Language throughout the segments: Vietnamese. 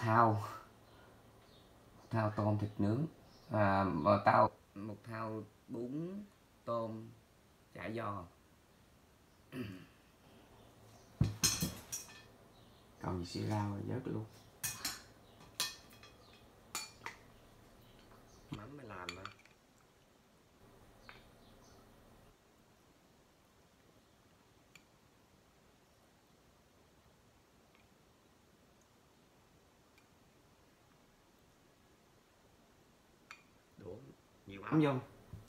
thao tôm thịt nướng, một thao bún tôm chả giò. Còn gì xì rau rồi vớt luôn. Mắm mới làm mà. Đổ nhiều mắm vô.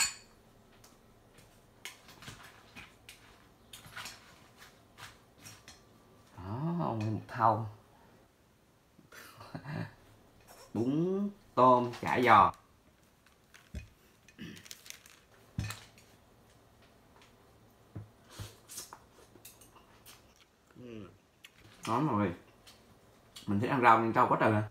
Đó, một thau bún tôm chả giò. Ngon rồi. Mình thích ăn rau nên rau quá trời.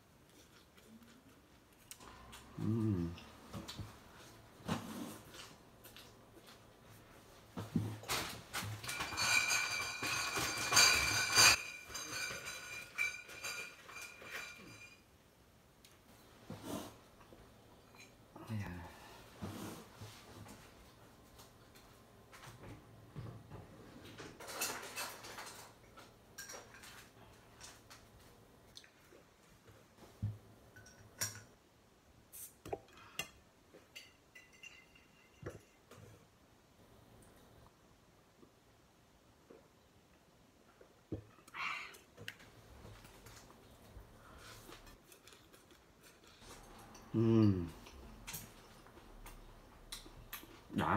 Đã.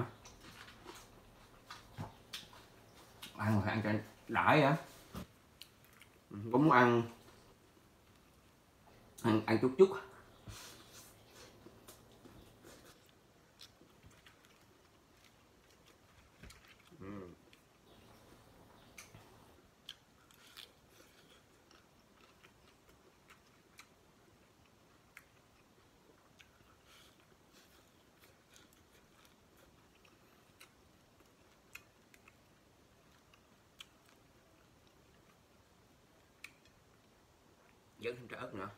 Ăn phải ăn cho đã vậy. Mình cũng muốn ăn chút chút. Dớt thêm trái ớt nữa.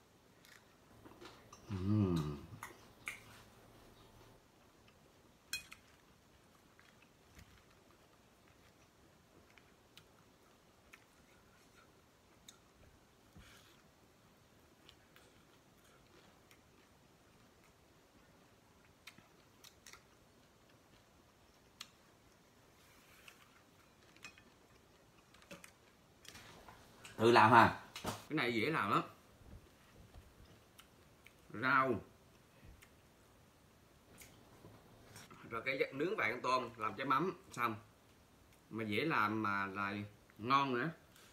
Tự làm ha. Cái này dễ làm lắm. Rau rồi cái nướng vài con tôm làm trái mắm xong, mà dễ làm mà lại ngon nữa.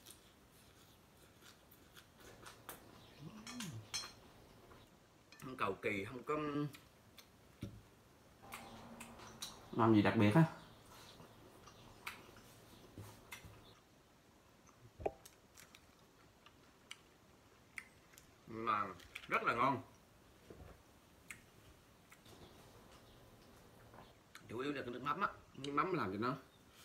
Không cầu kỳ, không có làm gì đặc biệt á, mà rất là ngon. Chủ yếu là cái nước mắm á, nước mắm làm cho nó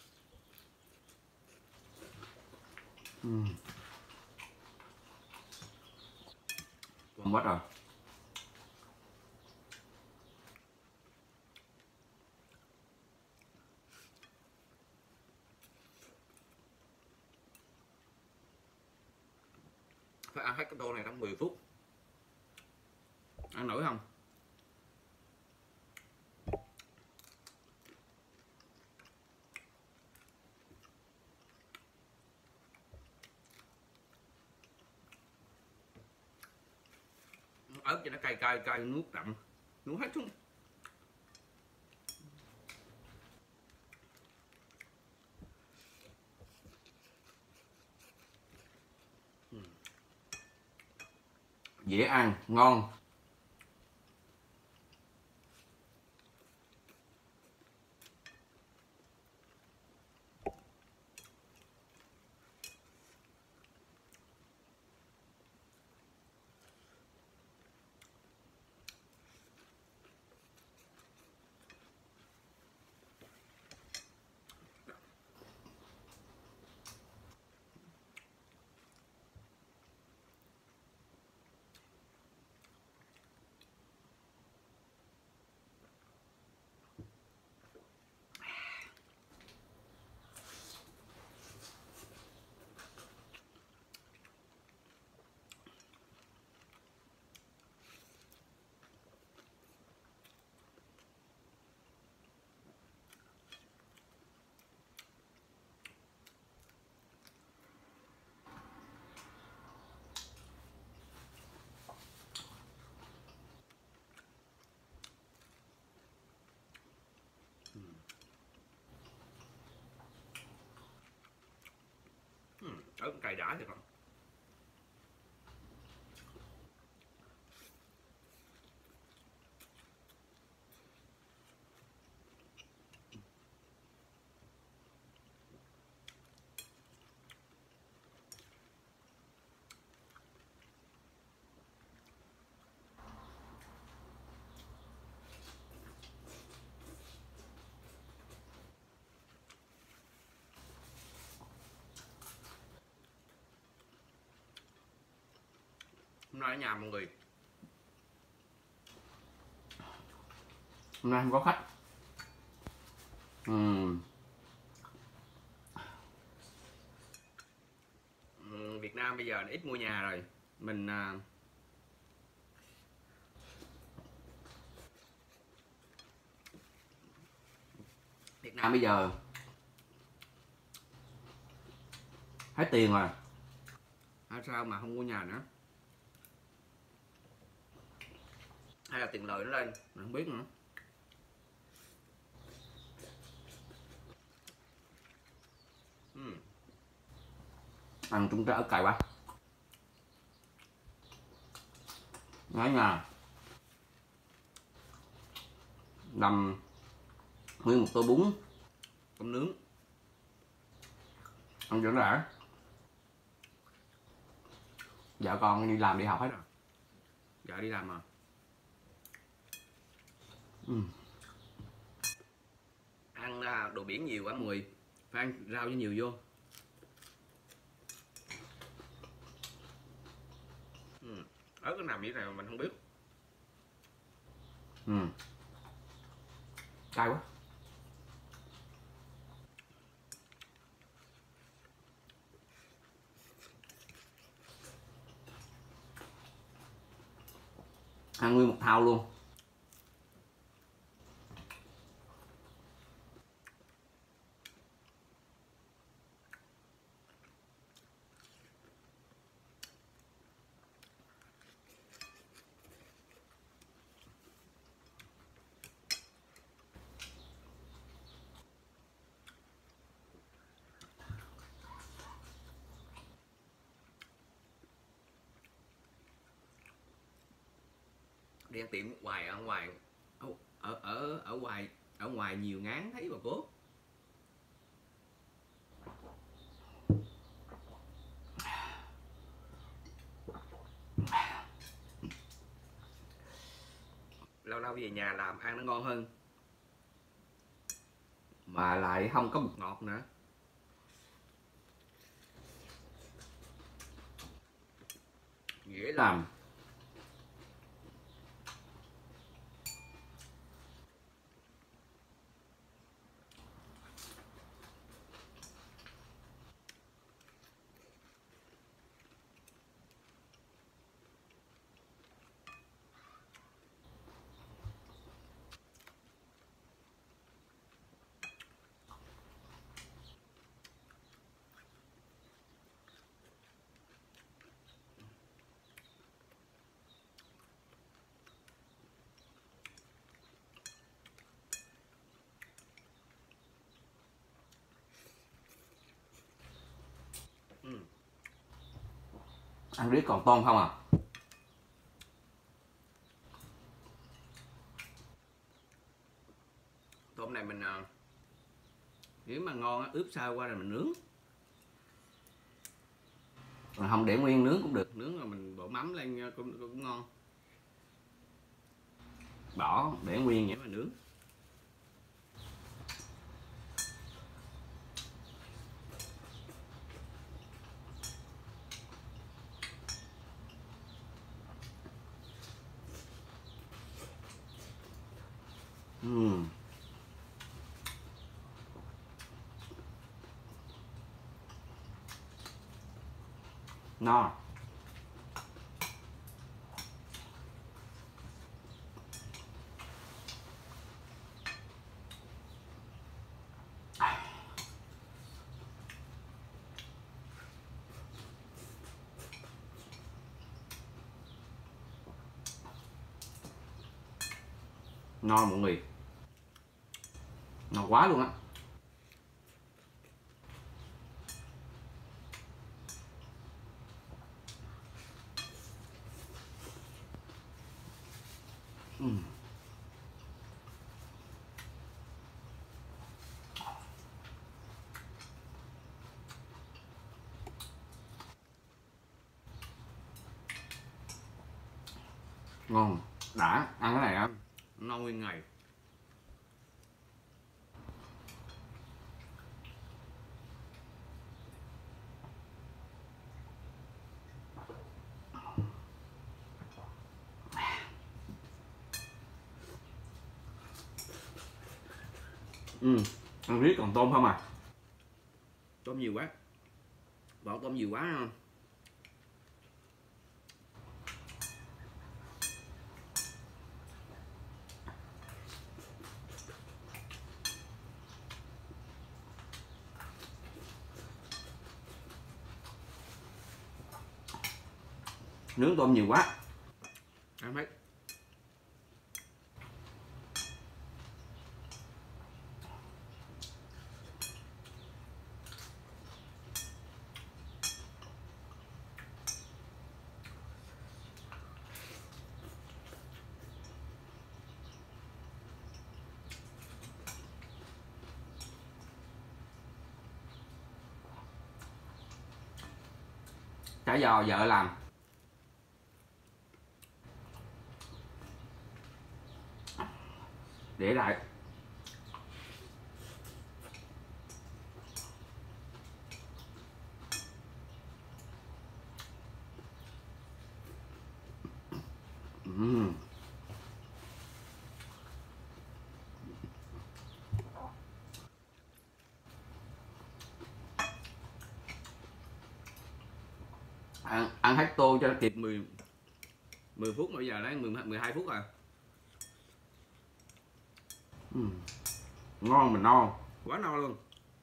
ngon quá rồi. Phải ăn hết cái tô này trong 10 phút. Ăn nổi không? Ớt cho nó cay cay cay, nuốt đậm, nuốt hết xuống. Dễ ăn, ngon. ớt cay đã thì không. Hôm nay ở nhà mọi người, hôm nay không có khách. Việt Nam bây giờ ít mua nhà rồi, mình Việt Nam bây giờ hết tiền rồi, sao mà không mua nhà nữa, hay là tiền lời nó lên mình không biết nữa. Ăn trung trái ớt cay quá, nói nha, làm nguyên một tô bún tôm nướng ăn cho nó đã. Vợ con đi làm đi học hết rồi, vợ đi làm mà. Ăn đồ biển nhiều quá mọi người, phải ăn rau cho nhiều vô. Ớt nó nằm như thế nào mình không biết. Cay quá. Ăn nguyên một thau luôn. Đi ăn tiệm hoài ở ngoài, ở ngoài nhiều ngán thấy bà cố. Lâu lâu về nhà làm ăn nó ngon hơn, mà lại không có bột ngọt nữa. Dễ làm. Ăn riết còn tôm không à. Tôm này mình nếu mà ngon ướp sao qua rồi mình nướng, còn không để nguyên nướng cũng được, nướng rồi mình đổ mắm lên cũng ngon. Bỏ để nguyên vậy mà nướng. No. Ngon mọi người, ngon quá luôn á. Ngon, đã, ăn cái này á no nguyên ngày. Ăn riết còn tôm không à? Tôm nhiều quá, bỏ tôm nhiều quá không? Nướng tôm nhiều quá ăn hết. Chả giò vợ làm. Để lại. Ăn hết tô cho nó kịp 10 phút, bây giờ đấy 12 phút rồi. Ngon mà no, quá no luôn.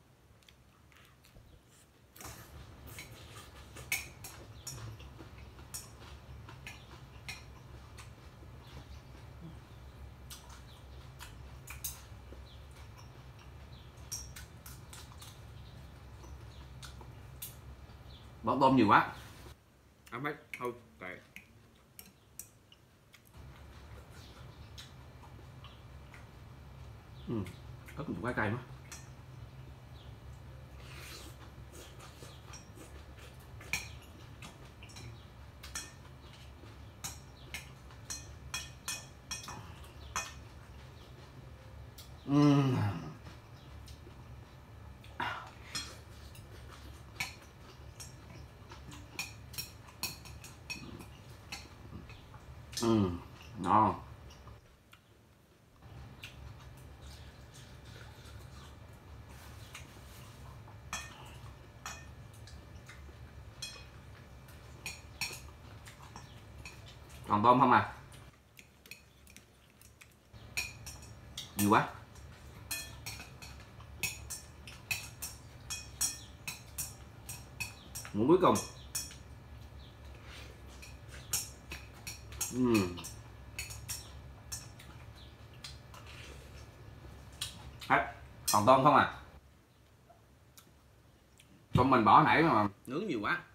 Bỏ tôm nhiều quá ăn hết thôi kệ. Ớt một cái cay quá. Ngon. Còn tôm không à? Nhiều quá. Muỗng cuối cùng. Hết. Còn tôm không à? Tôm mình bỏ nãy mà nướng nhiều quá.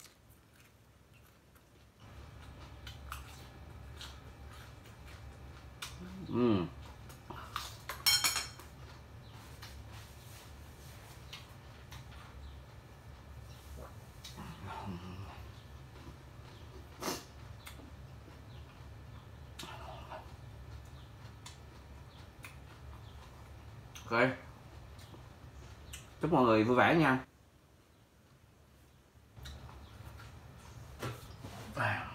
Ok. Chúc mọi người vui vẻ nha.